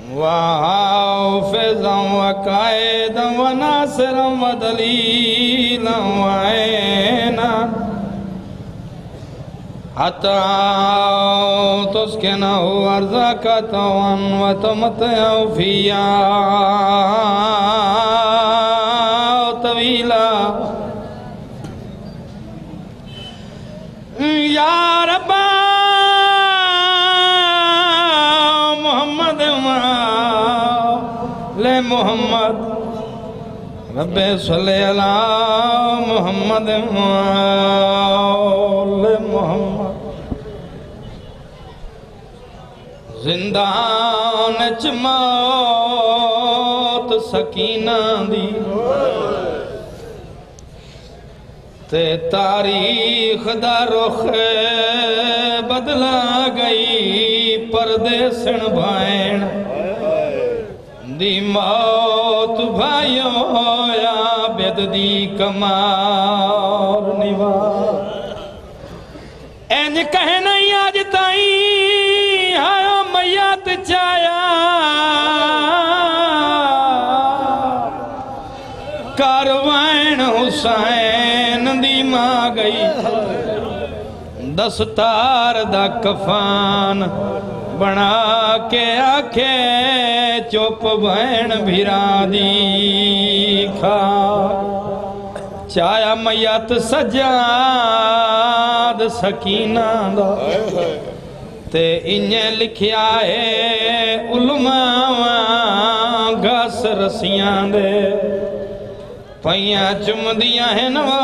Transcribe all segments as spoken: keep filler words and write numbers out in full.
وحافظا وقائدا وناصرا ودليلا وعينا حتى تسكنه أرزاك طوعا وتمتعه فيها طويلا يا رب محمد ले मोहम्मद रब्बे सल्ले अला मोहम्मद ले मोहम्मद जिंदान च मौत सकीना दी ते तारीख दा रुख बदला गई परदेसण भाण दी मौत भाइयों होया बेद दी कमार निवार इंज कहे नहीं आज ताई हायो मैयत चाया कारवान हुसैन दी मां गई दस्तार दा कफान बना के आखे चुप भैन भिरा दी खा चाया मैयत सजाद सकीना दा ते इन्हें लिखिया है उलमावा गस रसियां दे पइयां चुमदियां है नवा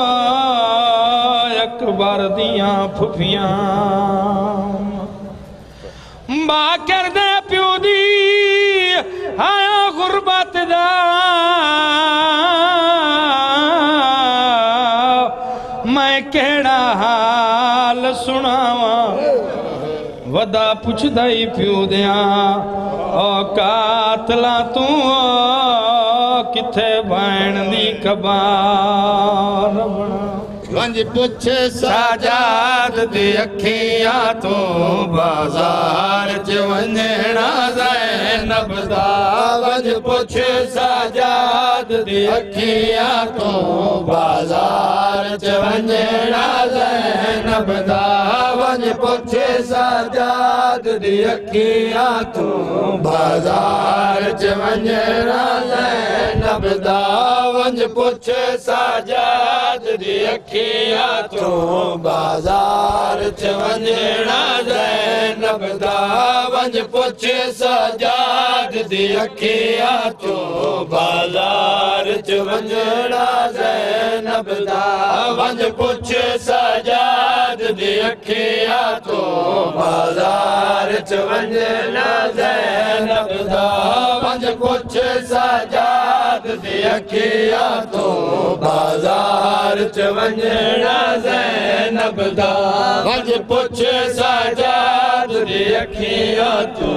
अकबर दियां फुफियां बा कर दे प्यो दी आया गुरबत दा मैं केड़ा हाल सुनावा वदा पुछदा ही प्यो दिया ओ कातला तू किथे भैन दी कबार वंज पुछ साजाद दी अखियां तो बाजार च वंजना ज़ैनब दा वंज पुछ साजाद दी अखियां तो बाजार च वंजना ज़ैनब दा वंज पुछ साजाद दी अखियां तो बाजार च वंजना ज़ैनब दा वंज पुछ साजाद दी अखियां तो बाजार च वंजना ज़ैनब दा वंज पुछ साजाद दी अखियां तो बाजार च वंजना ज़ैनब दा वंज पुछ साजाद दी अखियां तो बाजार च वंजना ज़ैनब दा वंज पुछ साजाद दी अखियां तो बाजार च वंजना ज़ैनब दा वंज पुछ साजाद दी अखियां तो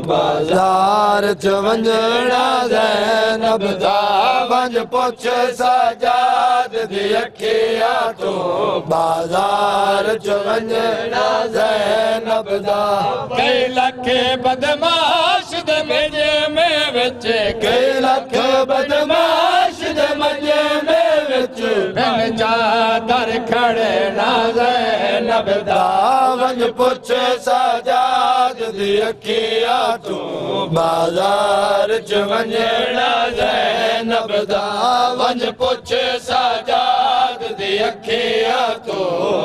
बाजार च वंजना ज़ैनब दा वंज पुछ साजाद दी अखियां तो बाजार च वंजना ज़ैनब दा कई लख बदमाश दे मजे में विच कई लख बदमाश दे मजे में विच बिन चादर खड़े ना ज़ैनब दा वंज पुछ साजाद दी अखियां तो बाजार च वंजना ज़ैनब दा वंज पुछ साजाद दी अखियां तो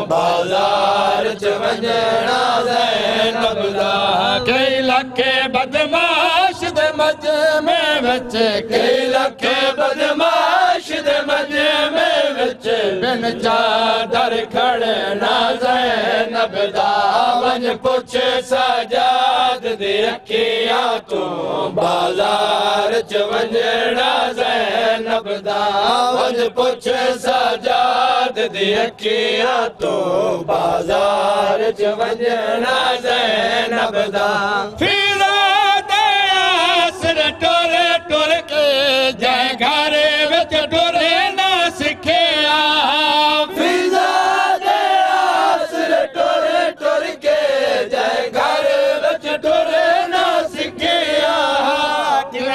बाजार च वंजना ज़ैनब दा कई लख बदमाश दे मजे में विच कई लख बदमाश दे मजे में विच बिन चादर खड़े ना ज़ैनब दा वंज पुछ साजाद दी अखियां तो बाजार च वंजना ज़ैनब दा वंज पुछ साजाद दी अखियां तो बाजार च वंजना ज़ैनब दा फिरा दे आसर टोरे टोर के जय घर विच टोरे ना सिखिया फिजा दे आसर टोरे टोर के जय घर विच टोरे ना सिखिया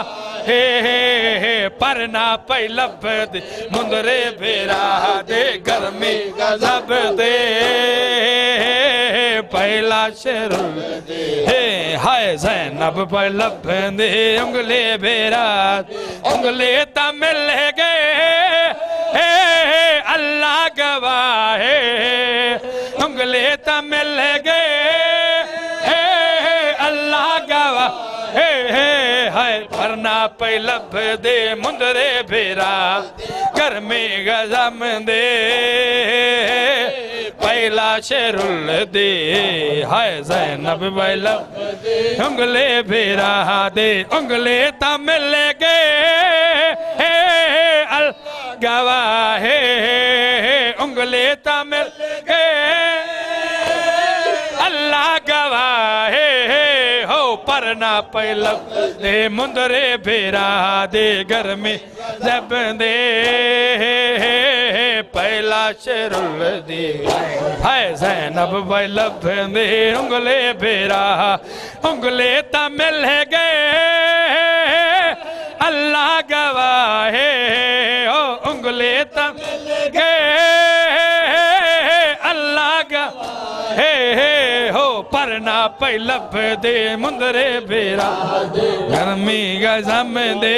हे हे हे परना पई लभदे मुंदरे भेरा दे गर्मी गजब दे पहला शेरुल हे हाय ज़ैनब पई लभदे उंगले भेरा उंगले ता मिल गए हे अल्लाह गवाह उंगले ता मिल गए हे अल्लाह गवाह हे हे हाय परना पई लभदे मुंदरे भेरा गर्मी गजम दे पहला शेरुल दे हाय ज़ैनब पई लभदे उंगले भेरा दे उंगले ता मिल गए हे अल्लाह गवाह उंगले ता मिल गए अल्लाह गवाह हो परना पई लभदे मुंदरे भेरा दे गर्मी जब दे पहला शेरुल दे हाय ज़ैनब पई लभदे उंगले भेरा उंगले ता मिल गए अल्लाह गवाह हो उंगले ता मिल गए अल्लाह गवाह हे हे हो परना पई लभदे मुंदरे भेरा गर्मी गजम दे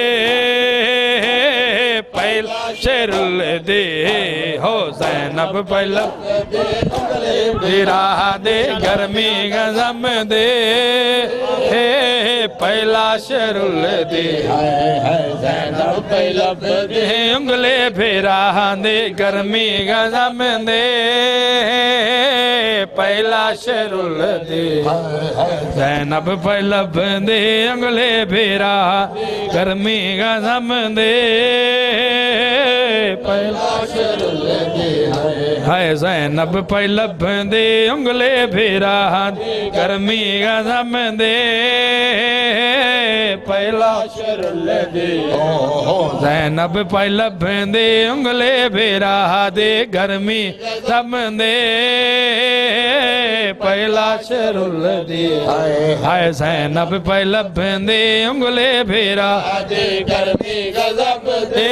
पहला शेरुल दे हो ज़ैनब पई लभदे उंगले भेरा दे गर्मी गजम दे हे पहला शेरुल दे ज़ैनब पई लभदे उंगले भेरा दे गर्मी गजम दे पहला शेरुल दे ज़ैनब पई लभदे उंगले भेरा गर्मी गजम दे पहला शेरुल दे हाय ज़ैनब पई लभदे उंगले भेरा गर्मी गजम दे पहला शेरुल दे ज़ैनब पई लभदे उंगले भेरा दे गर्मी गजम दे पहला शेरुल दे हाय ज़ैनब पई लभदे उंगले भेरा दे गर्मी गजब दे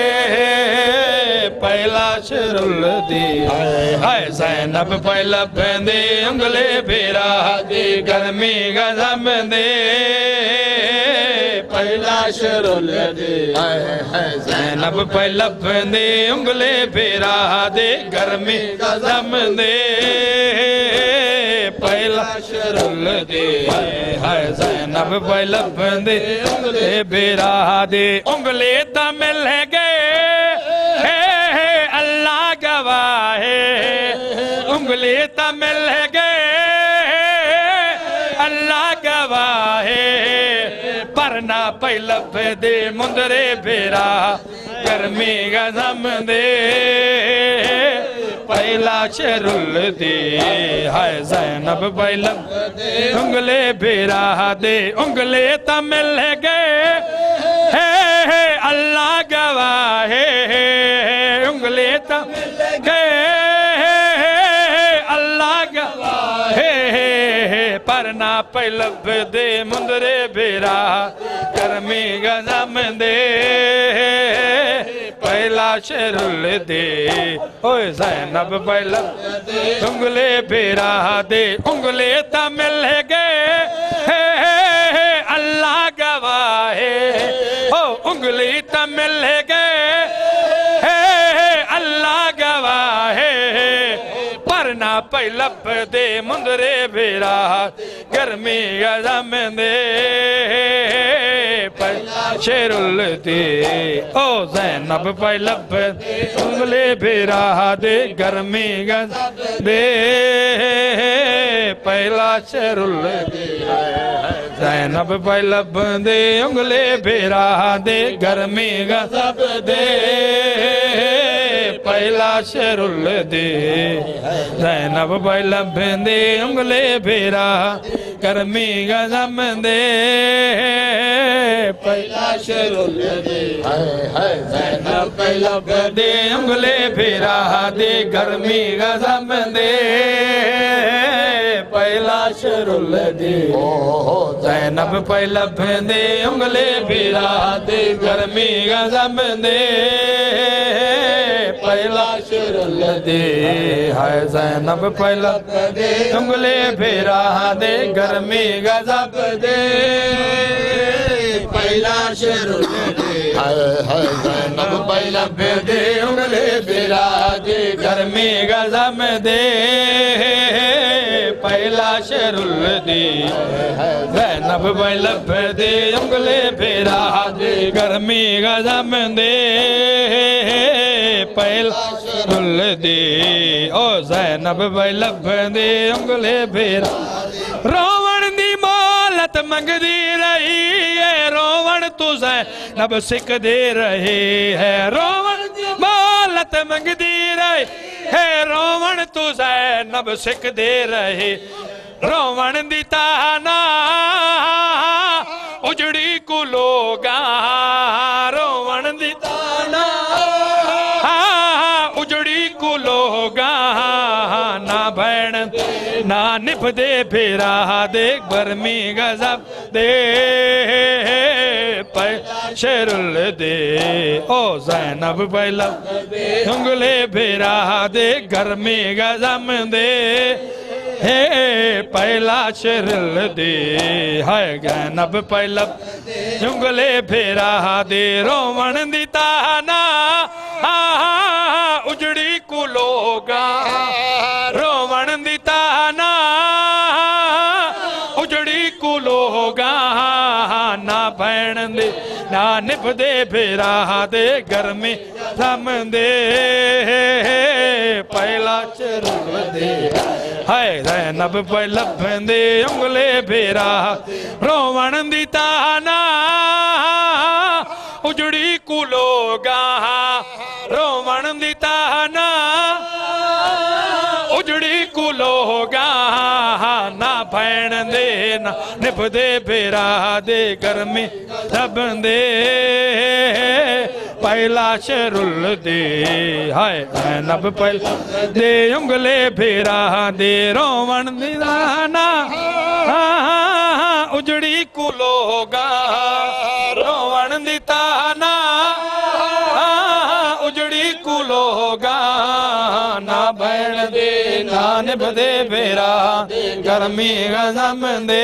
पहला शेरुल दे हाय ज़ैनब पई लभदे उंगले भेरा दे गर्मी गजब दे पहला शेरुल दे ज़ैनब पई लभदे उंगले भेरा दे गर्मी गजब दे पहला शेरुल दे हाय ज़ैनब पई लभदे उंगले भेरा दे उंगले ता मिल गए हे अल्लाह गवाह उंगले ता मिल गए अल्लाह गवाह परना पई लभदे मुंदरे भेरा गर्मी गजम दे पहला शेरुल दे हाय ज़ैनब पई लभदे उंगले भेरा दे उंगले ता मिल गए हे अल्लाह गवाह उंगले ता मिल गए अल्लाह गवाह परना पई लभदे मुंदरे भेरा गर्मी गजम दे पहला शेरुल दे ओए ज़ैनब पई लभदे उंगले भेरा दे उंगले ता मिल गए अल्लाह गवाह ओ उंगली ता मिल गए अल्लाह गवाह परना पई लभदे मुंदरे भेरा गर्मी गजम दे पहला शेरुल दे ओ ज़ैनब पई लभदे उंगले भेरा दे गर्मी गजम दे पहला शेरुल दे ज़ैनब पई लभदे उंगले भेरा दे गर्मी गजब दे पहला शेरुल दे ज़ैनब पई लभदे उंगले भेरा गर्मी गजम दे पहला शेरुल दे ज़ैनब पई लभदे उंगले भेरा दे गर्मी गजम दे पहला शरुल दे ज़ैनब पे लभंदे उंगले फिरा दे गर्मी गज़ब दे पहला शरुल दे है ज़ैनब पे लभंदे उंगले फिरा दे गर्मी गज़ब दे पहला शरुल दे है ज़ैनब पे लभंदे उंगले फिरा दे गर्मी गज़ब दे पहला शरुल दे ज़ैनब पे लभंदे उंगले फिरा दे गर्मी गज़ब दे पहला शरुल दे ओ ज़ैनब पे लभंदे उंगले फिरा रोवण दी मोहलत मंगदी रही है रोवण तू ज़ैनब सिकदे रहे है रोवण दी मोहलत मंगदी रही है रोवण तू ज़ैनब सिकदे रहे रोवण दी ताना उजड़ी को लोगा रोवण दी ताना उजड़ी को लोगा ना भैन ना निभ दे फेरा दे गर्मी गज़ब दे पे शरुल दे ओ ज़ैनब पे लभंदे उंगले फेरा दे गर्मी गज़ब दे हे पहला शरुल दे है ज़ैनब पे लभंदे उंगले फेरा दे रोवण दी ताना उजड़ी को लोगा रोवण दी ताना उजड़ी को लोगा ना भैन दे ना निभ दे फेरा दे गर्मी थम दे पहला शरुल दे है ज़ैनब पे लभंदे उंगले फेरा रोवण दी ताना उजड़ी को लोगा रोवण दी ताना उजड़ी को लोगा ना भैन दे ना निभ दे फेरा दे गर्मी सब दे पहला शरुल दे है ज़ैनब पे दे उंगले फेरा दे रोवण दी ताना उजड़ी को लोगा रोवण दी ताना उजड़ी को लोगा ना भैन दे ना निभ दे फेरा गर्मी गज़ब दे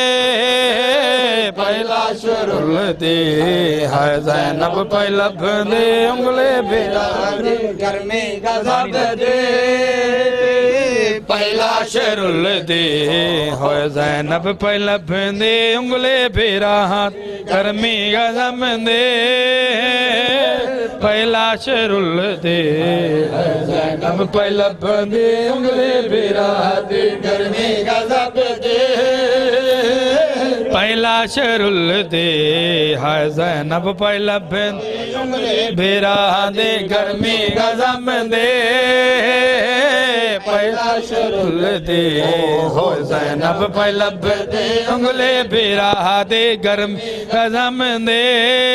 पहला शरुल दे है ज़ैनब पे लभंदे उंगले फेरा दे गर्मी गज़ब दे पहला शरुल दे है ज़ैनब पे लभंदे उंगले फेरा गर्मी गज़ब दे पहला शरुल दे ज़ैनब पे लभंदे उंगले फेरा दे गर्मी गज़ब दे पहला शरुल दे है ज़ैनब पे लभंदे उंगले फेरा दे गर्मी गज़ब दे पहला शरुल दे हो ज़ैनब पे लभंदे उंगले फेरा दे गर्मी गज़ब दे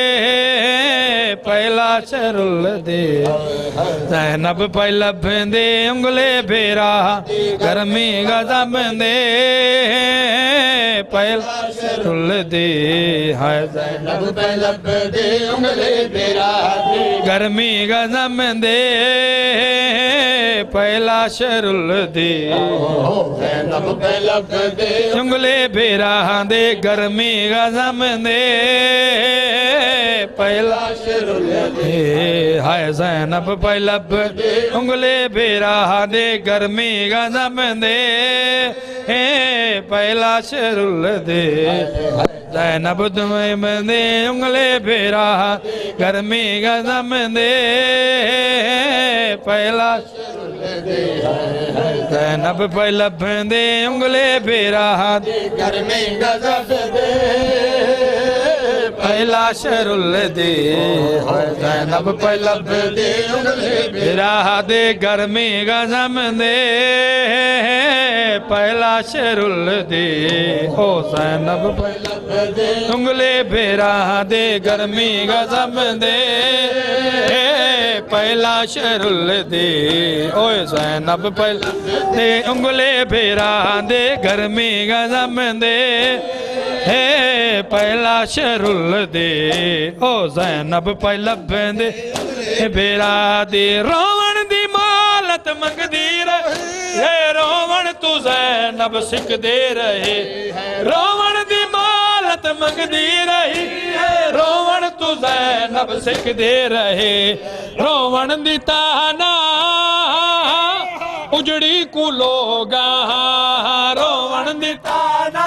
पहला शरुल दे ज़ैनब पे लभंदे उंगले फेरा गर्मी गज़ब दे पहला शरुल दे है ज़ैनब पे लभंदे उंगले फेरा दे गर्मी गज़ब दे पहला शरुल दे ज़ैनब पे लभंदे उंगले फेरा दे गर्मी गज़ब दे पहला शरुल दे है ज़ैनब पे लभंदे उंगले फेरा दे गर्मी गज़ब दे पहला शरुल दे ज़ैनब तुम्हें बंदे उंगले फेरा गर्मी गज़ब दे पहला ज़ैनब पे लभंदे उंगले फेरा गर्मी गज़ब दे पहला शरुल दे ज़ैनब पे लभंदे उंगले फेरा दे गर्मी गज़ब दे पहला शरुल दे ओ ज़ैनब पे लभंदे उंगले फेरा दे गर्मी गज़ब दे पहला शरुल दे ओए ज़ैनब पहला दे उंगले फेरा दे गर्मी गज़म दे हे पहला शरुल दे ओ ज़ैनब पहला दे फेरा दे रोवण दी मालत मंगदी रहे रोवण तू ज़ैनब सिकदे रहे रोवण दी मालत मंगदी रही रोवण तू ज़ैनब सिकदे रहे रोवण दी ताना उजड़ी को लोगा रोवण दी ताना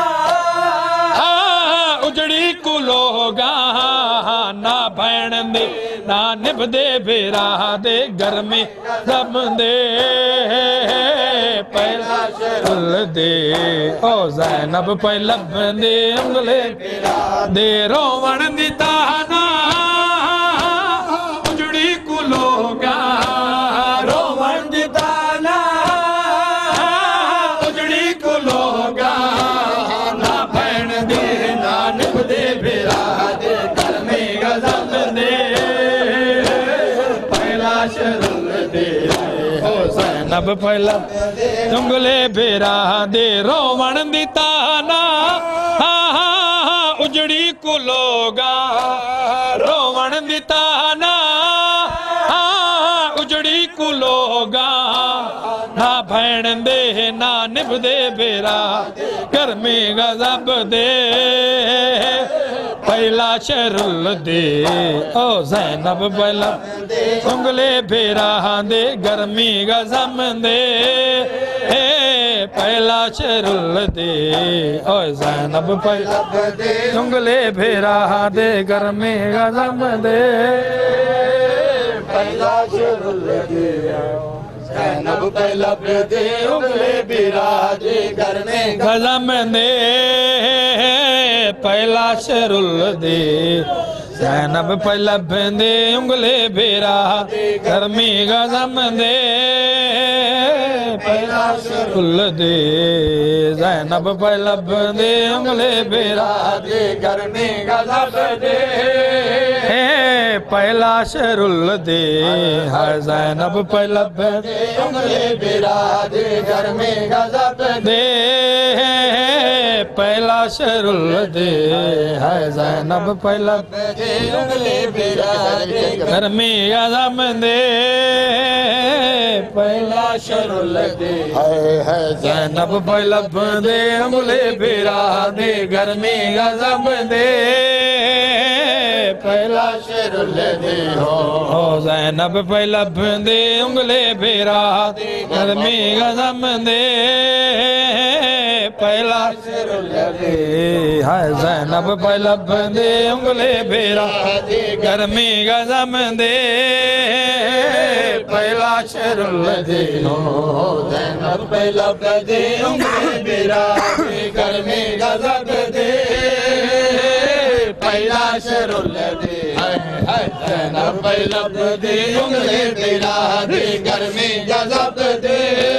उजड़ी को लोगा ना भैन दे ना निभदे बेरा दे गर्मी सब दे पहला शरुल दे ओ ज़ैनब पहला दे उंगले दे रोवण दी ताना उजड़ी को लोगा रोवण दी ताना उजड़ी को लोगा ना भैन दे ना निभदे बेरा दे गर्मी गज़ब दे पहला शरुल दे ओ ज़ैनब पहला उंगले बेरा दे रोवण दी ताना उजड़ी को लोगा रोवण दी ताना उजड़ी को लोगा ना भैन दे ना निभदे बेरा गर्मी गज़ब दे पहला शरुल दे ओ ज़ैनब पहला उंगले फेरा दे गर्मी गज़म दे हे पहला शरुल दे ओ ज़ैनब पहला उंगले फेरा दे गर्मी गज़म दे पहला शरुल दे ज़ैनब पहला दे उंगले फेरा दे गर्मी गज़म दे पहला शरुल दे ज़ैनब पहला दे उंगले फेरा गर्मी गज़म दे पहला शरुल दे ज़ैनब पहला दे उंगले फेरा दे गर्मी गज़ब दे पहला शरुल दे है ज़ैनब पहला दे उंगले फेरा दे गर्मी गज़ब दे पहला शरुल दे है ज़ैनब पहला उंगले फेरा दे गर्मी गज़म दे पहला शरुल दे है ज़ैनब पहला दे उंगले फेरा दे गर्मी गज़म दे पहला शरुल दे हो ज़ैनब पहला दे उंगले फेरा गर्मी गज़म दे पहला शरुल दे है ज़ैनब पहला दे उंगले फेरा गर्मी गज़म दे पहला शरुल दे हो ज़ैनब पहला दे उंगले फेरा दे गर्मी गज़ब दे पहला शरुल दे ज़ैनब पहला दे उंगले फेरा दे गर्मी गज़ब दे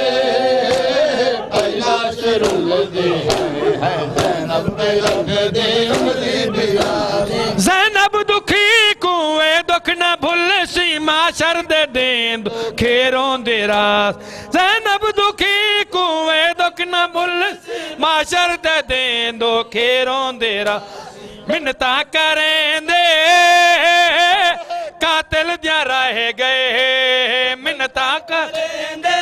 पहला शरुल दे ज़ैनब पहला दे उंगले फेरा दे ज़ैनब दुखी कुएं दुख न भुल सी माशर दे दें खेरों दे रास ज़ैनब दुखी कुएं दुख न भुल माशर दे दें दो खेरों दे रास मिन्नता करें दे कातिल दिया रह गए मिन्नता करें दे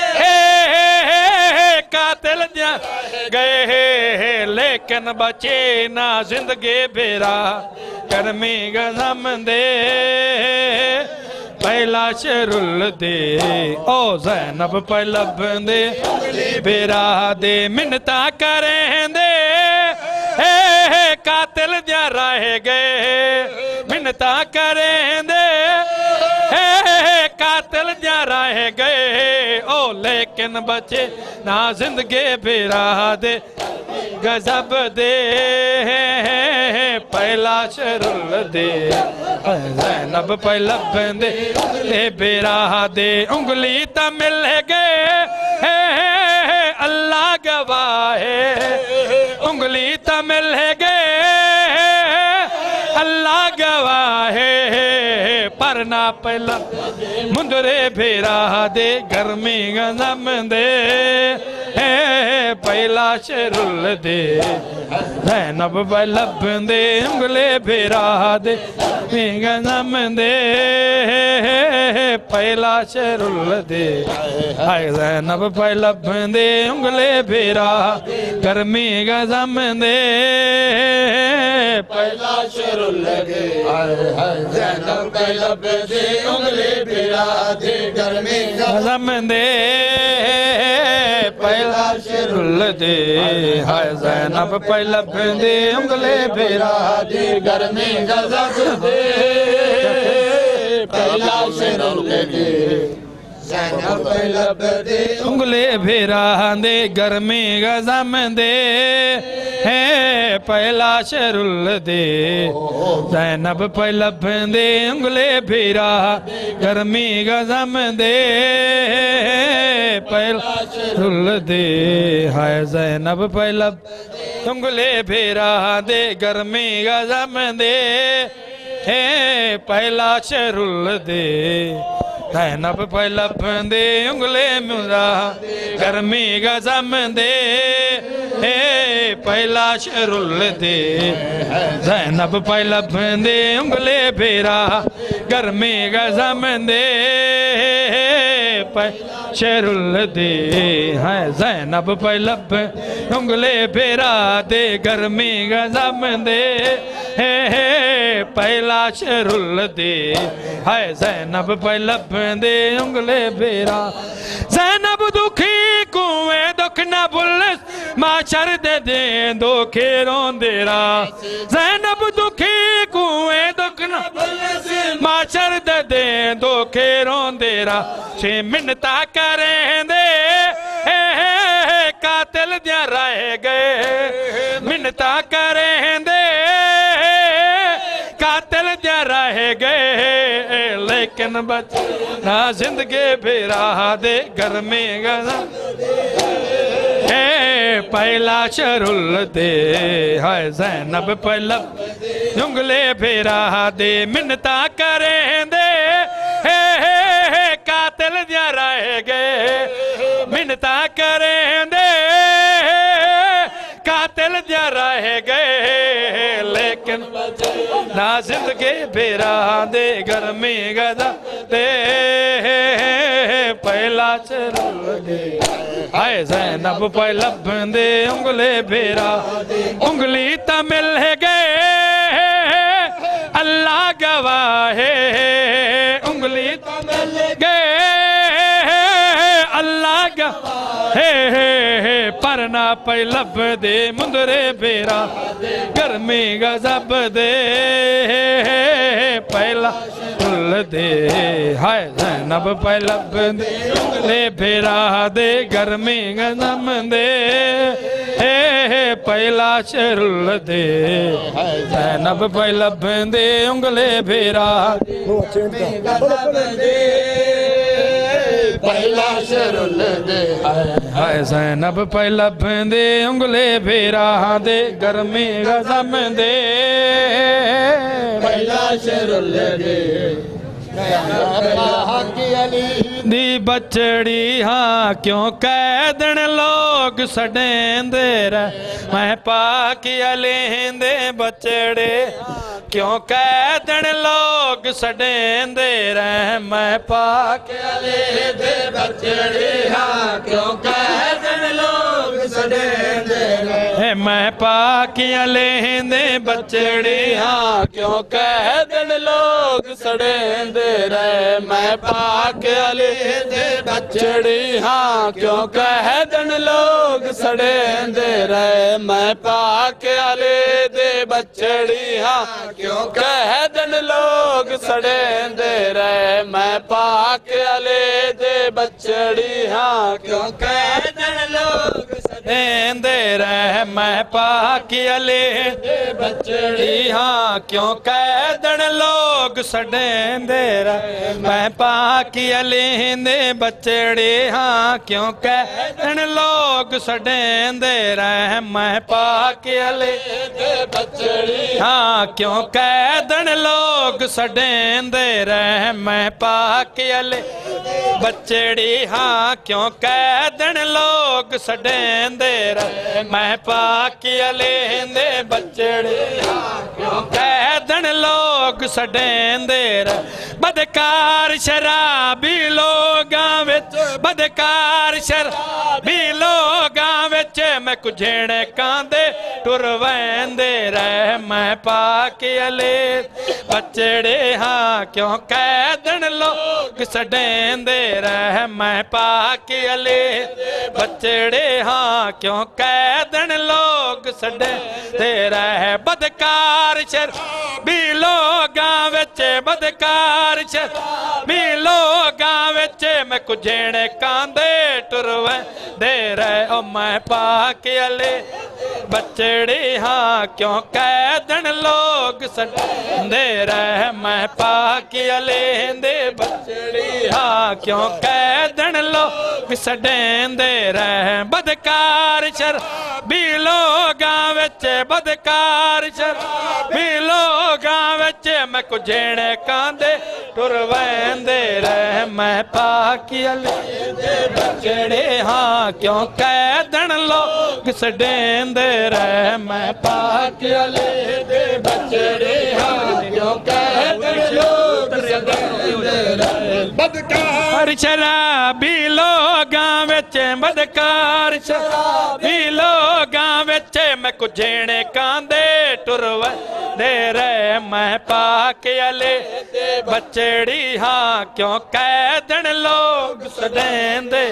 कातिल दिया गए लेकिन बचे ना जिंदगी बेरा गर्मी गज़म दे पहला शरुल दे ओ ज़ैनब पहला दे बेरा दे मिन्नता करें दे कातिल दिया रह गए मिन्नता करें दे कातिल दिया रह गए ओ लेकिन बचे ना जिंदगी बेरा दे गज़ब दे पहला शरुल दे ज़ैनब पहला दे बेरा दे उंगली त मिल गए अल्लाह गवाह उंगली त मिल गए अल्लाह गवाह परना पहला मुंदरे फेरा दे गर्मी गजम दे पहला शरुल दे ज़ैनब लब दे उंगले फेरा दे गजम दे पहला शरुल दे हाय ज़ैनब लब दे उंगले फेरा गर्मी गजम दे पहला शरुल दे ज़ैनब लब दे उंगले फेरा दे गर्मी गजम दे पहला शरुल दे हाय ज़ैनब लब दे उंगले फेरा दे गर्मी गजब दे पहला शरुल दे ज़ैनब लब दे उंगले फेरा दे गर्मी गजम दे है पहला शरुल दे ज़ैनब लब दे उंगले फेरा गर्मी गजम दे पहला शरुल दे हाय ज़ैनब लब उंगले फेरा दे गर्मी गजम दे है पहला शरुल दे ज़ैनब लब दे उंगले मुरा गर्मी गजम दे हे पहला शरुल दे ज़ैनब लब दे उंगले फेरा गर्मी गजम दे शरुल दे है ज़ैनब लब उंगले फेरा दे गर्मी गजम दे हे पहला शरुल दे है ज़ैनब लब दे उंगले फेरा ज़ैनब दुखी कुएं दुख न बुलस माशर दे दे दुखे रोंदेरा ज़ैनब दुखी कुएं दुख न बुलस माशर दे दे दुखे रोंदेरा छे मिन्नता करें दे कातिल दिया रह गए मिन्नता करें दे कातिल दिया रह गए लेकिन बच ना जिंदगी फेरा दे गर्मी गजम हे पहला शरुल दे हाय ज़ैनब लब उंगले फेरा दे मिन्नता करें दे हे हे कातिल दिया रह गए मिन्नता करें दे कातिल दिया रह गए लेकिन ना जिंदगी फेरा दे गर्मी गजम दे पहला शरुल दे हाय ज़ैनब लब दे उंगले फेरा उंगली तमिल गए अल्लाह गवाहे उंगली तमिल गए अल्लाह गवाहे परना लब दे मुंदरे फेरा गर्मी गजब दे पहला शरुल दे हाय ज़ैनब लब दे उंगले फेरा दे गर्मी गजम दे हे पहला शरुल दे ज़ैनब लब दे उंगले फेरा पहला शरुल दे हाय ज़ैनब लब दे उंगले फेरा दे गर्मी गजम दे पहला शरुल दे दी बचड़ी हाँ क्यों कैदन लोग सडेंदे रह मैं पाकी अलेंदे बचड़े क्यों कैदन लोग सडेंदे रह मैं पाकी अलेंदे बचड़े हाँ क्यों कैदन लोग सडेंदे रह मैं पाकी अलेंदे बचड़े हाँ क्यों कैदन लोग सडेंदे रह मैं पाक अले दे बचड़ी हाँ क्यों कहदन लोग सड़ेंदे रहे मैं पाक अले दे बचड़ी हाँ क्यों कहदन लोग सड़ेंदे रहे मैं पाक अले दे बचड़ी हाँ क्यों कहदन लोग देंदे रह मैं पाकी अले बचड़ी हाँ क्यों कैदन लोग सडेंदे रह मैं पाकी अले दे बचड़ी हाँ क्यों कैदन लोग सडेंदे रह मैं पाकी अले दे बचड़ी हाँ क्यों कैदन लोग सडेंदे रह मैं पाकी अले बचड़ी हाँ क्यों कैदन लोग सडेंदे रह मैं पाकी अले दे बचड़ी हाँ क्यों कैदन लोग सडेंदे रह बदकार शराबी लोगां विच बदकार शराबी लोगां विच मैं कुझेणे कांदे टुर वैंदे रह मैं पाकी अले बचड़े हाँ क्यों कैदन लोग सडेंदे रह मैं पाकी अले बचड़े हाँ क्यों कैदन लोग सडेंदे रह बदकार शराबी लोगां विच बदकार शराबी लोगां विच मैं कुझेणे कांदे टुर वैंदे रह ओ मैं पाकी अले बचड़ी हाँ क्यों कैदन लोग सडेंदे रह मैं पाकी अले दे बचड़ी हाँ क्यों कैदन लोग सडेंदे रह बदकार शराबी लोगां विच बदकार शराबी लोगां विच मैं कुझेणे कांदे टुर वैंदे रह मैं पाकी अले दे बचड़ी हाँ क्यों कैदन लोग सडेंदे रह मैं पाकी अले दे बचड़ी हाँ क्यों कैदन लोग सडेंदे रह बदकार शराबी लोगां विच बदकार शराबी लोगां विच मैं कुझेणे कांदे टुर वैंदे रह मैं पाकी अले दे बचड़ी हाँ क्यों कैदन लोग सडेंदे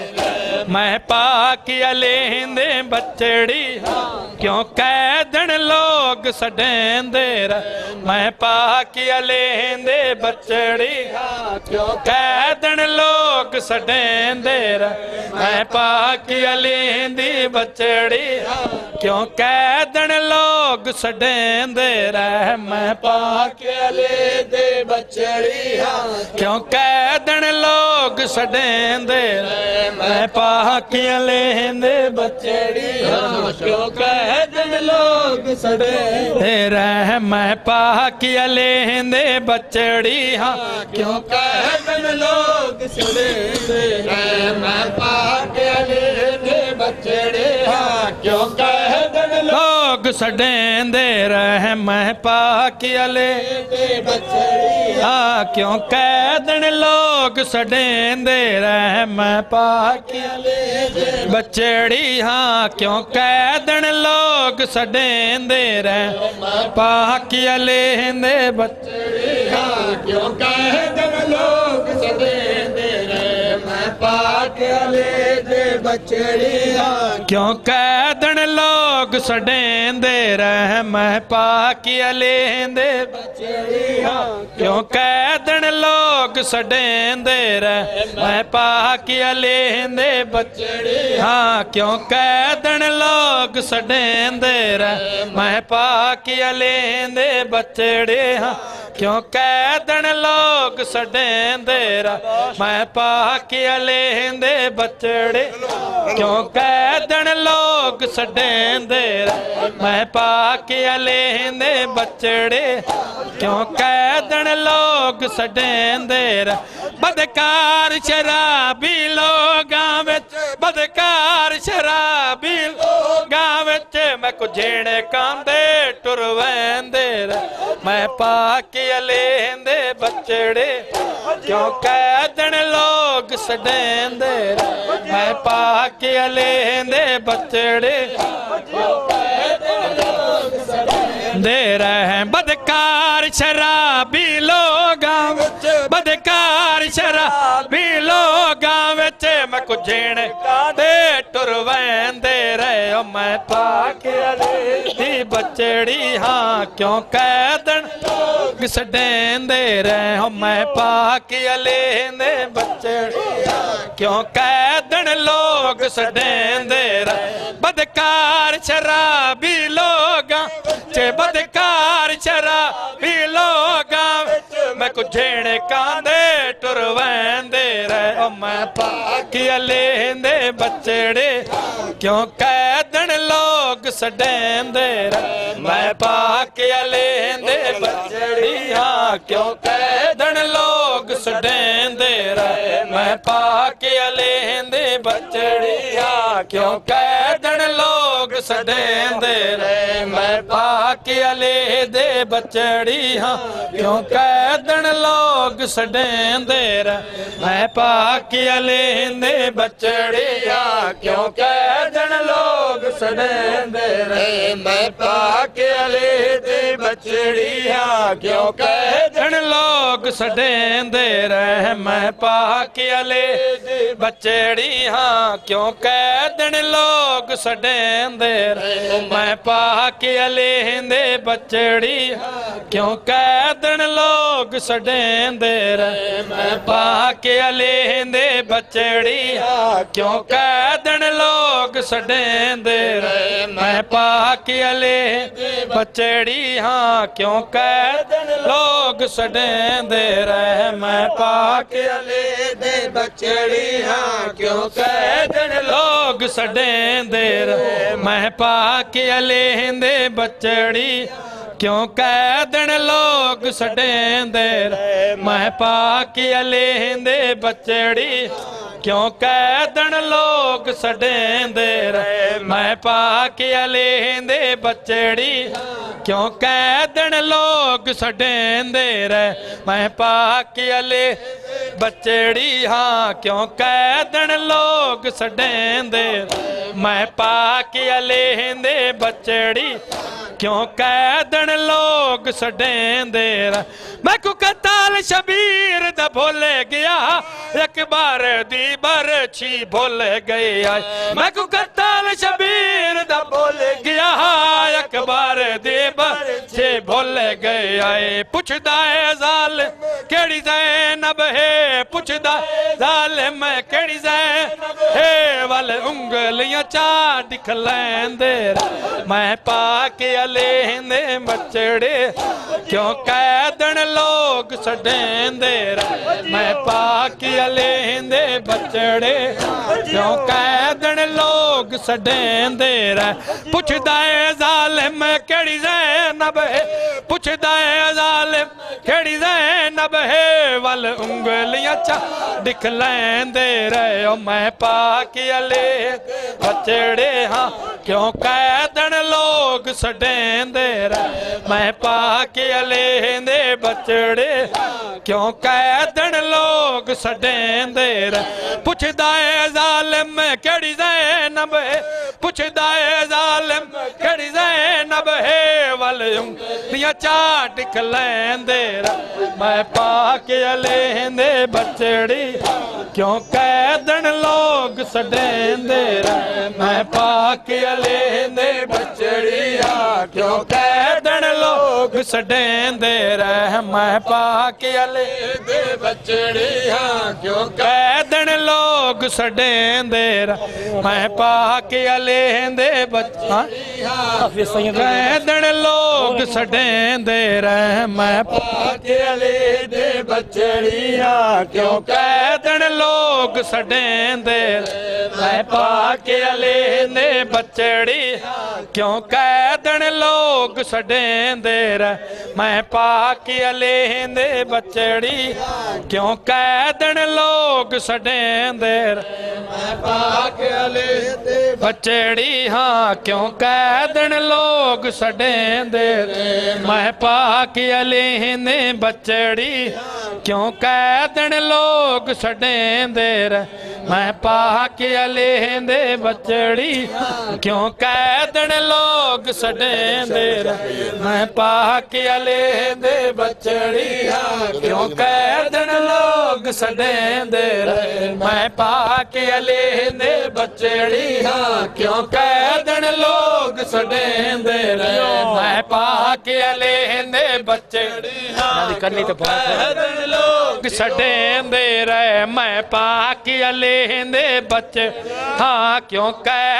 मैं पाकी अले दे बचड़ी हाँ क्यों कैदन लोग सडेंदे रह मैं पाकी अले दे बचड़ी हाँ क्यों कैदन लोग सडेंदे रह मैं पाकी अले दी बचड़ी हाँ क्यों कैदन लोग सडेंदे रह मैं पाकी अले दे बचड़ी हाँ क्यों कैदन लोग सडेंदे रह मैं पाकी अले दे बचड़ी हाँ क्यों कैदन लोग सडेंदे रह मैं पाकी अले दे बचड़ी हाँ क्यों कैदन लोग सडेंदे रह मैं पाकी अले दे बचड़ी हाँ क्यों कैदन लोग सडेंदे रह मैं पाकी अले दे बचड़ी हाँ क्यों कैदन लोग सडेंदे रह मैं पाकी अले दे बचड़ी हाँ क्यों कैदन लोग सडेंदे रह मैं पाकी अले दे बचड़ी हाँ क्यों कैदन लोग सडेंदे रह मैं पाकी अले दे बचड़ी हाँ क्यों कैदन लोग सडेंदे रह मैं पाकी अले दे बचड़ी हाँ क्यों कैदन लोग सडेंदे रह मैं पाकी अले दे बचड़ी हाँ क्यों कैदन लोग सडेंदे रह मैं पाकी अले दे बचड़ी हाँ क्यों कैदन लोग सडेंदे रह मैं पाकी अले दे बचड़ी क्यों कैदन लोग सडेंदे रह मैं पाकी अले दे बचड़ी क्यों कैदन लोग सडेंदे रह बदकार शराबी लोगां विच बदकार शराबी लोगां विच मैं कुझेणे कांदे टुर वैंदे रह मैं पाकी अले दे बचड़े क्यों कैदन लोग सडेंदे रह मैं पाकी अले दे बचड़े दे रहे बदकार शराबी लोगां विच बदकार शराबी लोगां विच मैं कुझेणे कांदे टुर वैंदे रहे मैं पाकी अले दी बचड़ी हाँ क्यों कैदन लोग सडेंदे रहे मैं पाकी अले दे बचड़ी क्यों कैदन लोग सडेंदे रहे बद शराबी लोगां चे बदकार शराबी लोगां मैं कुछ झेड़े कांदे टुर वैंदे रहे ओ मैं पाकिया लेंदे बचड़े क्यों कैदन लोग सडेंदे रहे मैं पाकिया लेंदे बचड़ी हाँ क्यों कैदन लोग सडेंदे रहे मैं पाकिया लेंदे बचड़ी हाँ क्यों कैदन लोग सडेंदे रहे मैं पाकिया लेंदे बचड़ी हाँ क्यों कैदन लोग सडेंदे रहे मैं पाकिया लेंदे बचड़ी हाँ क्यों कैदन लोग सडेंदे रहे मैं पाकिया लेंदे बचड़ी हाँ क्यों कैदन लोग सडेंदे रहे मैं पाकिया लेंदे बचड़ी हाँ क्यों कैदन लोग सडेंदे रहे मैं पाकिया लेंदे बचड़ी क्यों कैदन लोग सडेंदे रहे मैं पाकिया लेंदे बचड़ी क्यों कैदन लोग सडेंदे रहे मैं पाकिया लेंदे बचड़ी हाँ क्यों कैदन लोग सडेंदे रहे मैं पाकिया लेंदे बचड़ी हाँ क्यों कैदन लोग सडेंदे रहे मैं पाकिया लेंदे बचड़ी क्यों कैदन लोग सडेंदे रहे मैं पाकिया लेंदे बचड़ी क्यों कैदन लोग सडेंदे रहे मैं पाकिया लेंदे बचड़ी क्यों कैदन लोग सडेंदे रहे मैं पाकिया ले बचड़ी हाँ क्यों कैदन लोग सडेंदे मैं पाकिया लेंदे बचड़ी क्यों कैदन लोग सडेंदे मैं को कताल शबीर दा भोले गया एक बार दी बरछी भूल गया मैं को कताल शबीर दा भोले गया एक बार दी बरछी भूल गया पुछदा है जाल केड़ी ज़ैनब है पुछदा जालिम केड़ी ज़ैनब है वाले उंगलियां चार दिखलैंदे मैं पाके लेंदे बचड़े क्यों कैदन लोग सडेंदे मैं पाकिया लेंदे बचड़े क्यों कैदन लोग सडेंदे पुछदा है जालिम केड़ी ज़ैनब है पुछदा है जालिम केड़ी ज़ैनब है वल उंगलियां चा दिखलैंदे रहे मैं पाकिया ले बचड़े हाँ क्यों कैदन लोग सडेंदे मैं पाकिया लेंदे बचड़े क्यों कैदन लोग सडेंदे पुछदा है जालिम केड़ी ज़ैनब है पुछदा है जालिम केड़ी ज़ैनब है वल उंगलियां चा दिखलैंदे मैं पाकिया लेंदे बचड़ी क्यों कैदन लोग सडेंदे मैं पाकिया लेंदे बचड़ी क्यों कैदन लोग सडेंदे मैं पाकिया लेंदे बचड़ी क्यों कैदन लोग सडेंदे मैं पाकिया लेंदे बचड़ी कैदन लोग सडेंदे मैं पाकिया लेंदे बचड़ी क्यों कैदन लोग सडेंदे मैं पाकिया लेंदे बचड़ी क्यों कैदन लोग सडेंदे मैं पाकिया लेंदे बचड़ी क्यों कैदन लोग सडेंदे मैं पाकिया लेंदे बचड़ी हाँ क्यों कैदन लोग सडेंदे मैं पाकिया लेंदे बचड़ी क्यों कैदन लोग सडेंदे मैं पाकिया लेंदे बचड़ी क्यों कैदन लोग सडेंदे मैं पाकिया लेंदे बचड़ी क्यों कैदन लोग सडेंदे मैं पाकिया लेंदे बचड़ी क्यों कैदन लोग सडेंदे मैं पाकिया लेंदे बचड़ी करनी तो कैदन लोग सडेंदे मैं पाकिया लेंदे बच हाँ क्यों कैदन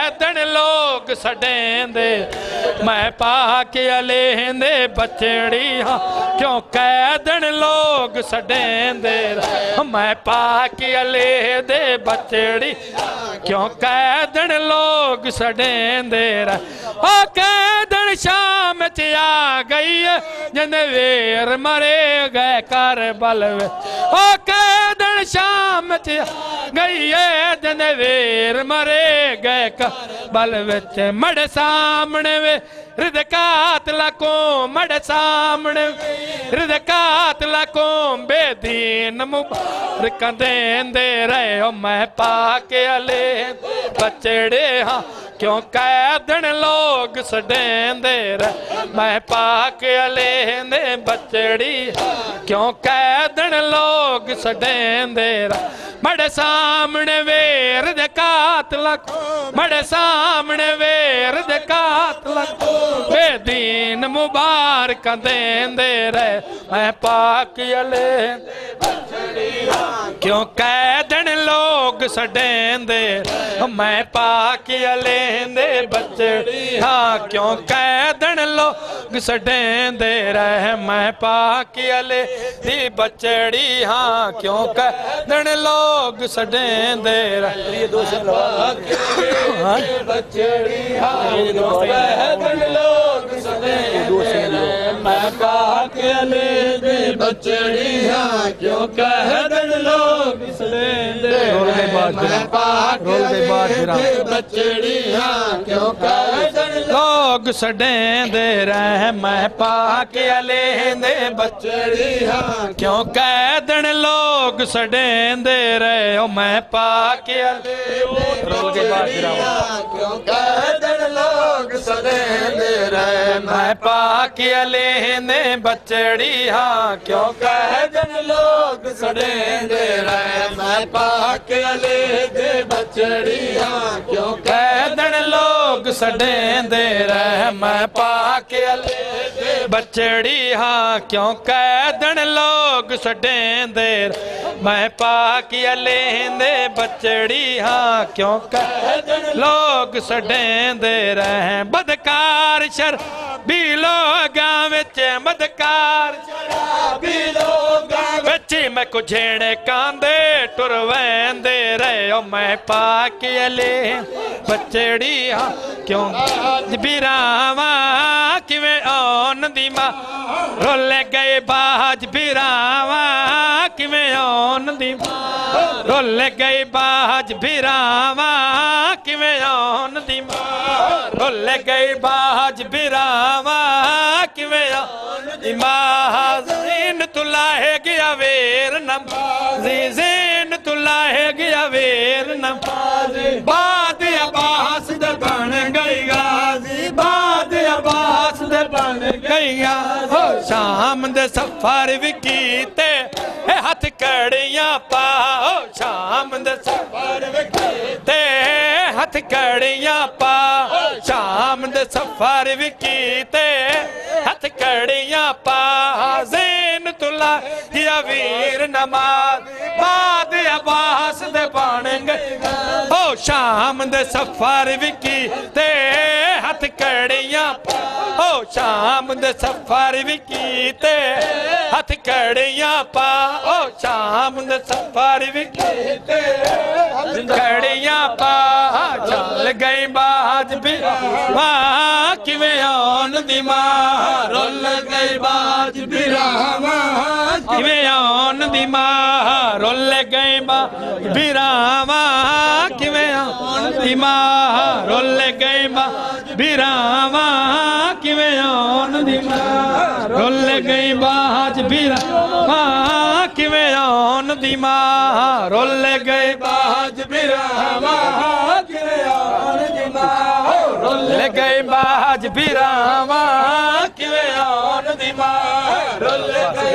लोग सडेंदे मैं पाक अलेंदे बचड़ी हाँ क्यों कैदन लोग सडेंदे मैं पाक अलेंदे बचड़ी क्यों कैदन लोग सडेंदे ओ कैदन शाम च आ गई जन वेर मरे गए कर बलवे ओ कैदन शाम च गई जन वेर मरे गए कर बलवे मड़ सामने वे रिदकात लको मड़ सामने रिदकात लको बेदीन मुबारक देंदे रहे हो मैं पाक अले बचड़े हाँ क्यों कैदन लोग सडेंदे रहे मैं पाक अलेंदे बचड़ी क्यों कैदन लोग सडेंदे रहे मड़ सामने वेर दकात लक मड़ सामने वेर दकात लक बेदीन मुबारक देंदे रहे मैं पाक अलेंदे बचड़ी क्यों कैदन लोग सडेंदे मैं पाक अलेंदे बचड़ी हाँ क्यों कैदन लोग सडेंदे रहे मैं पाक अले दी बचड़ी हाँ क्यों कैदन लोग सडेंदे रहे बचड़ी हाँ क्यों कैदन लोग सडेंदे रहे मैं पाक अले दी बचड़ी हाँ क्यों कैदन लोग सडेंदे मैं पाक अले बचड़ी हाँ क्यों कैदन लोग सडेंदे रहे मैं पाक अलेंदे बचड़ी हाँ क्यों कैदन लोग सडेंदे रहे ओ मैं पाक अलेंदे क्यों कैदन लोग सडेंदे रहे मैं पाक अलेंदे बचड़ी हाँ क्यों कैदन लोग सडेंदे रहे मैं पाक अलेंदे बचड़ी हाँ क्यों कैदन लोग सडेंदे रहे मैं पाक अलेंदे बचड़ी हाँ क्यों कैदन लोग सडेंदे मैं पाक अलेंदे बचड़ी हाँ क्यों कैदन लोग सडेंदे रहे बदकार शर भी लोग विच बदकार भी लोग विच मैं कुछ झेड़े कांदे टुर वेंदे रहे ओ मैं पाक अले बचड़ी हाँ क्यों बिरावा किवें ओन दी मां रोल गए बाज बिरावा किवें ओन दी मां रोल गए बाज बिरावा किवें ओन दी मां रोल गए बाज बिरावा किवें ओन दी मां ज़ीन तुलाहे गया वेर नमाज़ी ज़ीन तुलाहे गया वेर नमाज़ी बाद अब्बास दे बन गई गाज़ी बाद अब्बास दे बन गई हो शाम दे सफर भी कीते हथ कड़ियां पाओ शाम दे सफर भी कीते हथ कड़ियां पाओ शाम दे सफर भी कीते हथ कड़ियां पा ज़ीन तुला या वीर नमाज बाद अब्बास दे बन गई ओ शाम दे सफर भी कीते हथ कड़ियां ओ शाम दे सफर भी कीते हथ कड़ियां पा ओ शाम दे सफर भी कीते कड़ियां पा चल गई बाज भी मां किवें ओन दी मां रोल गई बाज भी किवें ओन दी मां रोल गई बाज बिरावा किवें ओन दी मां रोल गई बाज बिरावा किवें ओन दी मां रोल गई बाज बिरावा किवें ओन दी मां रोल गई बाज बिरावा किवें ओन दी मां रोल गई बाज बिरावा किवें ओन दी मां रोल गई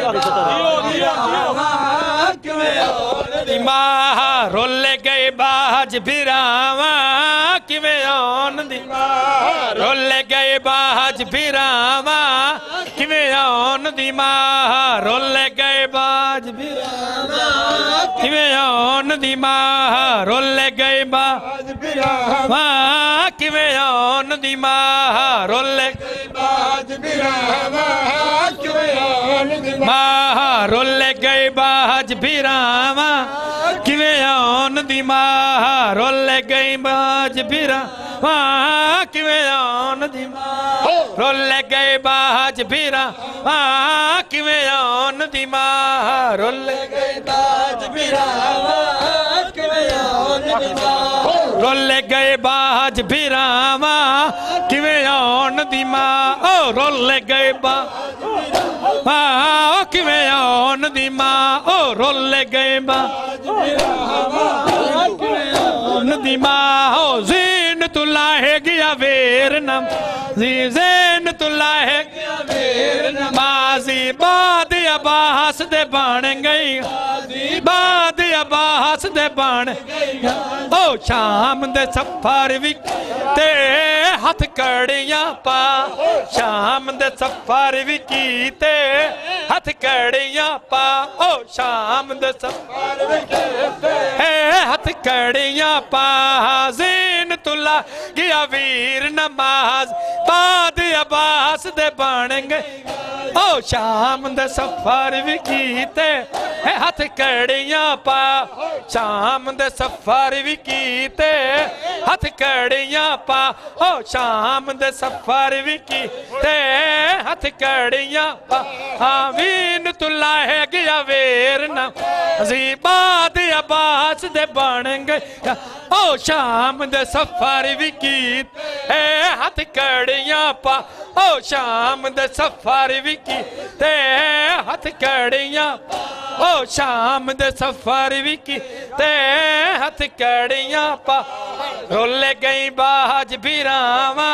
किवें ओन दी मां रोल गई बाज बिरावा किवें ओन दी मां रोल गई बाज बिरावा किवें ओन दी मां रोल गई बाज बिरावा किवें ओन दी मां रोल गई बाज बिरावा किवें आउण दी मां रोले बाज बिरावा किवें आउण दी मां रोले गए बाज बिरावा किवें आउण दी मां रोले गई बाज बिरावा किवें आउण दी मां रोले गए बाज बिरावा किवें आउण दी मां रोले गए बाज बिरावा किवें आउण दी मां रोले गए बाज बिरावा किवें आउण दी मां ओ रोले गए बाज मां किवें आउण दी मां ओ रोले गए बाज बिरावा किवें आउण दी मां ओ ज़ीन तू लाहे गया वेर नम जी ज़ैन तू लाहे गया वेर नम माजी बाद अब्बास दे बन गई बाद अब्बास दे बन ओ शाम दे सफर भी ते हथ कड़ियां पा शाम दे सफर भी कीते हथ कड़ियां पा ओ शाम दे सफर भी कीते हथ कड़ियां पा ज़ीन तुला गया वीर नमाज बाद अब्बास दे बन गए ओ शाम दे सफर भी कीते हथ कड़ियां पा शाम दे सफर भी कीते हथ कड़ियां पा ओ शाम दे सफर भी कीते हथ कड़ियां पा आमीन तुला है गया वेर ना बाद अब्बास दे बन गए ओ शाम दे सफर भी कीते हथ कड़ियां पा ओ शाम दे सफर भी कीते हथ कड़ियां ओ शाम दे सफर भी कीते हथ कड़ियां पा रोले गई बाज बिरावा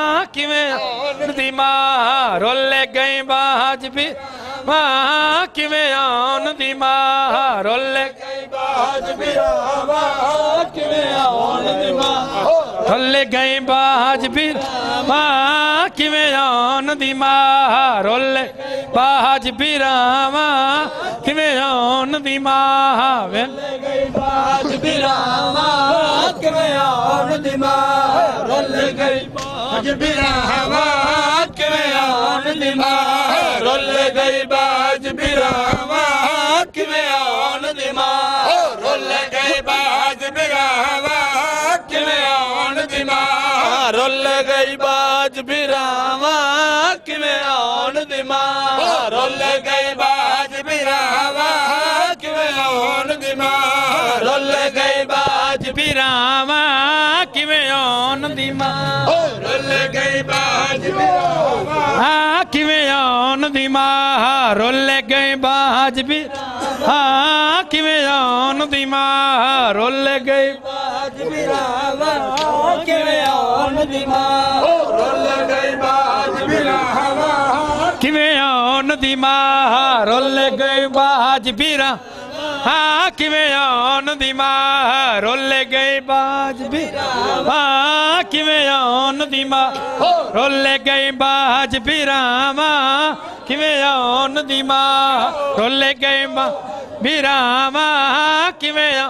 किवें दी मां रोले गई बाज भी मां किवें आउण दी मां रोले गई बाज बिरावा किवें आउण दी मां रोले गई बाज बिर मां किवें आउण दी मां रोले बाज बिरावा किवें आउण दी मां रोले गई बाज बिरावा किवें आउण दी मां रोले गई बाज बिरावा किवें आउण दी मां रोले गई बाज बिरावा किवें आउण दी मां रोले गई बाज बिरावा किवें आउण दी मां रोले गई बाज बिरावा किवें आउण दी मां रोले गई बाज बिरावा किवें आउण दी मां रोले गई बाज बिरावा किवें आउण दी मां रोले गई बाज बिरावा हाँ किवें आउण दी मां रोले गई बाज भी हाँ किवें आउण दी मां रोले गई बाज बिरावा किवें आउण दी मां रोले गई बाज बिरावा किवें आउण दी मां रोले गई बाज बिरा हाँ किवें आउण दी मां रोले गई बाज बिरावा किवें आउण दी मां रोले गई बाज बिरावा किवें आउण दी मां रोले गई मां बिरावा किवें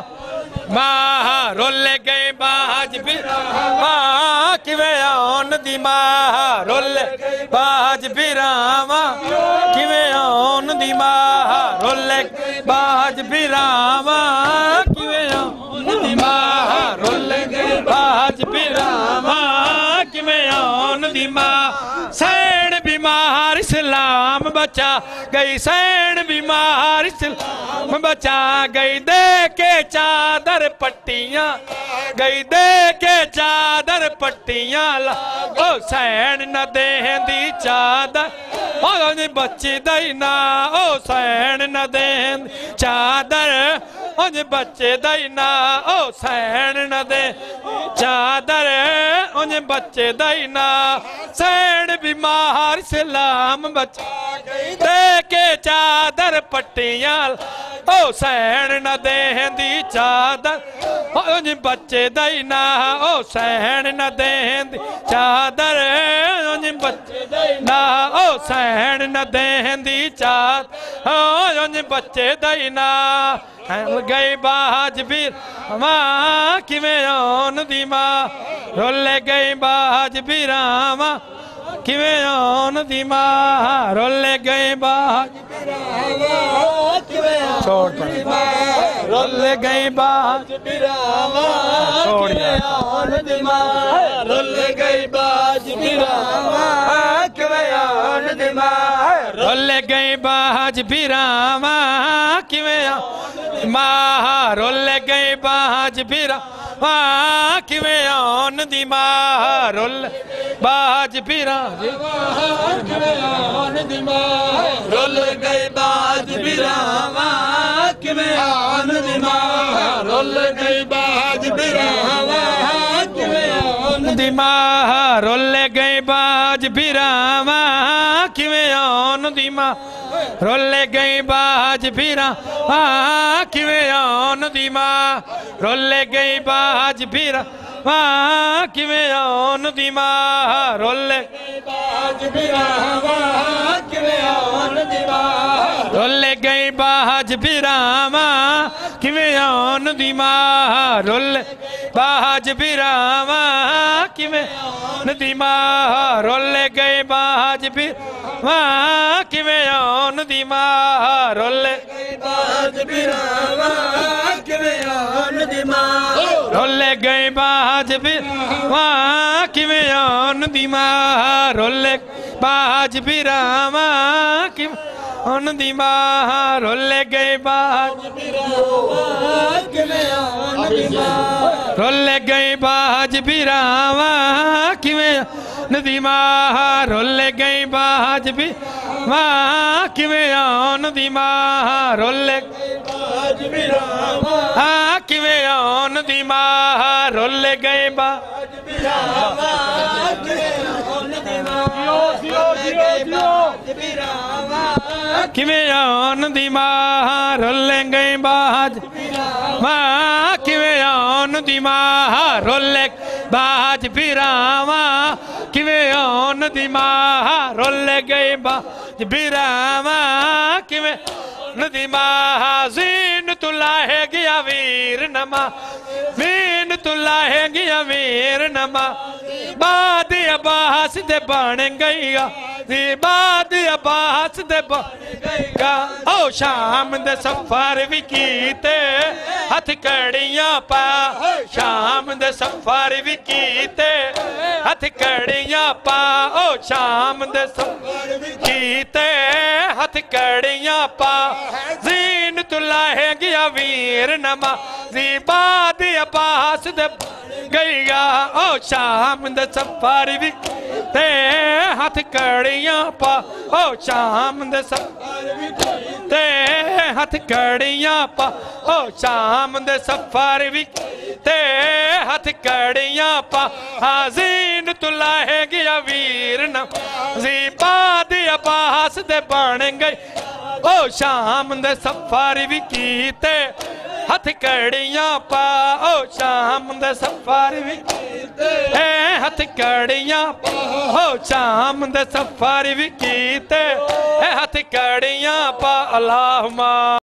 मां रोले गई बाज बिरावा किवें आउण दी मां रोले बाज बिरावा किवें आउण दी मां रोले बाज बिरावा किवें आउण दी मां रोले गई बाज बिरावा किवें आउण दी मां सैन बीमार इस्लाम बचा गई सैन बीमार इस्लाम बचा गई दे के चादर पट्टियां गई दे के चादर पट्टियां ओ सैन न देंदी चादर ओ बच्ची दई ना ओ सैन न देंदी चादर ओ बच्चे दई ना ओ सैन न दे चादर ओ बच्चे दई ना सैन बीमार इस्लाम बचा दे के चादर पट्टियां ओ सैन न देंदी चादर ओ बच्चे दई ना ओ सैन न देंदी चादर ओ बच्चे दई ना ओ सैन न देंदी चादर हो उंज बच्चे दईना गई बाज फिर मां किवें ओन दी मां रुल गई बाज फिरावा किवें ओन दी मां रुल गई बाज छोड़ रुल गई बाज फिरावा ओन दी मां रुल गई बाज फिरावा किवें ओन दी मां रुल गई बाज फिरावा किवें मां रुल गई बाज फिरावा किवें ओन दी मां रुल बाज फिरा रुल गई बाज फिरावा किवें ओन दी मां रुल गई बाज फिरावा किवें ओन दी मां रुल गई बाज फिरावा किवें ओन दी मां रुल गई बाज फिरावा किवें ओन दी मां रुल गई बाज फिरावा किवें ओन दी मां रुल बाज फिरावा किवें ओन दी मां रुल गई बाज फिरावा किवें ओन दी मां रुल बाज फिरावा किवें ओन दी मां रुल गई बाज फिरावा किवें ओन दी मां रुल बाज फिरावा किवें ओन दी मां रुल गई बाज फिरावा किवें ओन दी मां रुल बाज फिरावा किवें ओन दी मां रुल गई बाज फिरावा किवें ओन दी मां रुल गई बाज फिरावा किवें ओन दी मां रुल गई बाज फिरावा किवें ओन दी मां रुल बाज फिरावा किवें ओन दी मां रुल गई बाज फिरावा किवें ओन दी मां रुल गई बाज मां किवें ओन दी मां रुल बाज फिरावा किवें ओन दी मां रुल गई बाज फिरावा किवें ओन दी मां ज़ीन तू लाहे गया वीर नमा ज़ीन तू लाहे गया वीर नमा बाद अब्बास दे बन गईया बाद अब्बास दे बन गईया ओ शाम दे सफर भी कीते हथ कड़ियां पा शाम दे सफर भी कीते हथ कड़ियां पा ओ शाम दे सफर भी कीते हथ कड़ियां पा ज़ीन तू लाहे गया वीर नमा जी बाद अब्बास दे गईया ओ शाम दे सफर भी ते हथ कड़ियां पा ओ शाम दे सफर भी ते हथ कड़ियां पा ओ शाम दे सफर भी ते हथ कड़ियां पा हाज़ीन तू लाहे गया वीर न जी बाद अब्बास दे बन गई ओ शाम दे सफर भी कीते हथ कड़ियां पा ओ शाम दे सफर भी कीते हथ कड़ियां पा ओ शाम दे सफर भी कीते हथ कड़ियां पा अल्लाहुम्मा